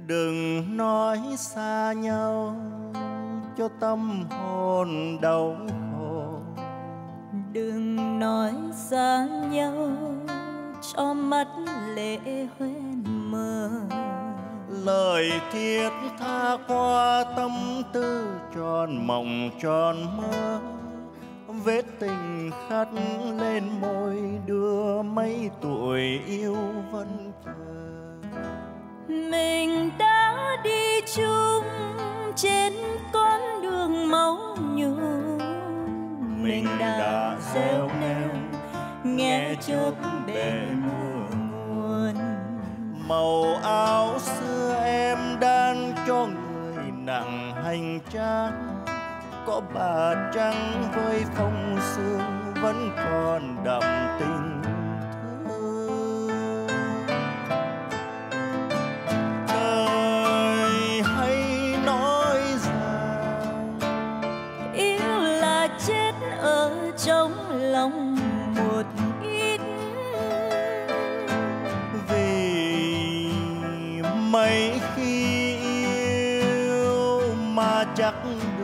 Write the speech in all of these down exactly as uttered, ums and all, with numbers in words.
Đừng nói xa nhau cho tâm hồn đau khổ. Đừng nói xa nhau cho mắt lệ hoen mờ. Lời thiết tha qua tâm tư tròn mộng tròn mơ. Vết tình khắc lên môi đưa mấy tuổi yêu vẫn chờ. Mình đã đi chung trên con đường máu nhuộm. Mình đã gieo neo nghe chớp bể mưa nguồn. Màu áo xưa em đan cho người nặng hành trang. Có bà trắng với phong sương vẫn còn đậm tình thương. Đời hay nói rằng yêu là chết ở trong lòng một ít. Vì mấy khi yêu mà chắc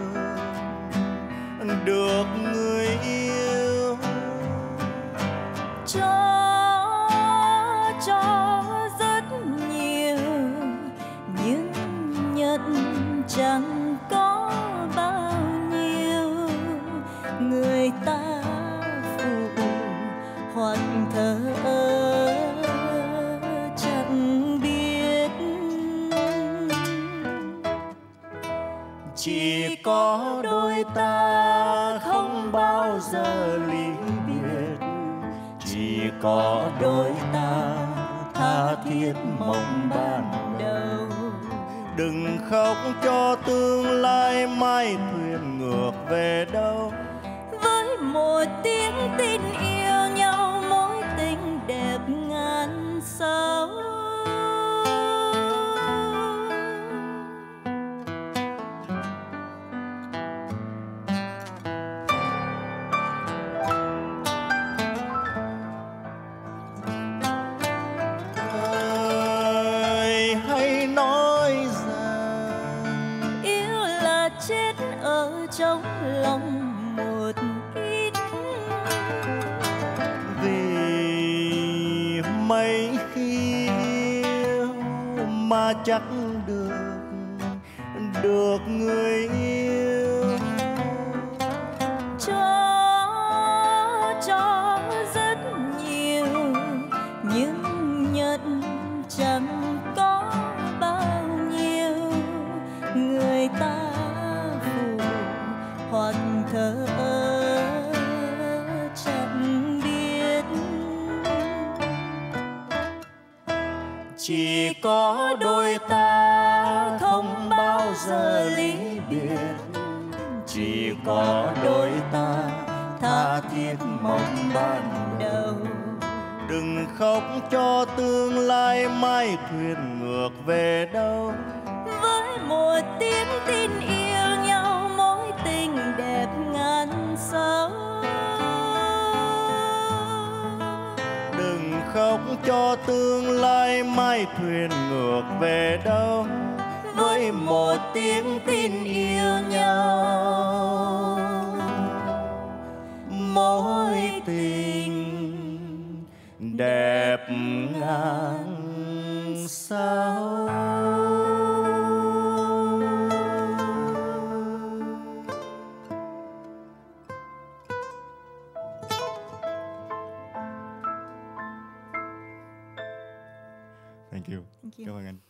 được người yêu. Cho cho rất nhiều nhưng nhận chẳng có bao nhiêu. Người ta phụ hoặc thờ ơ chẳng biết. Chỉ có đôi ta không bao giờ ly biệt. Chỉ có đôi ta tha thiết mong ban đầu. Đừng khóc cho tương lai mai thuyền ngược về đâu. Với một tiếng tin yêu nhau mối tình đẹp ngàn sao. Chết ở trong lòng một ít. Vì mấy khi yêu mà chắc được được người yêu. Cho cho rất nhiều nhưng nhận chẳng có bao nhiêu. Người ta hoặc thờ ơ chẳng biết. Chỉ có đôi ta không bao giờ ly biệt. Chỉ có đôi ta tha thiết mong ban đầu. Đừng khóc cho tương lai mai thuyền ngược về đâu. Với một tiếng tin yêu nhau mối tình đẹp ngàn sao. Đừng khóc cho tương lai mai thuyền ngược về đâu. Với một tiếng tin yêu nhau mối tình đẹp ngàn sao. Thank you. Thank you. Cảm ơn anh.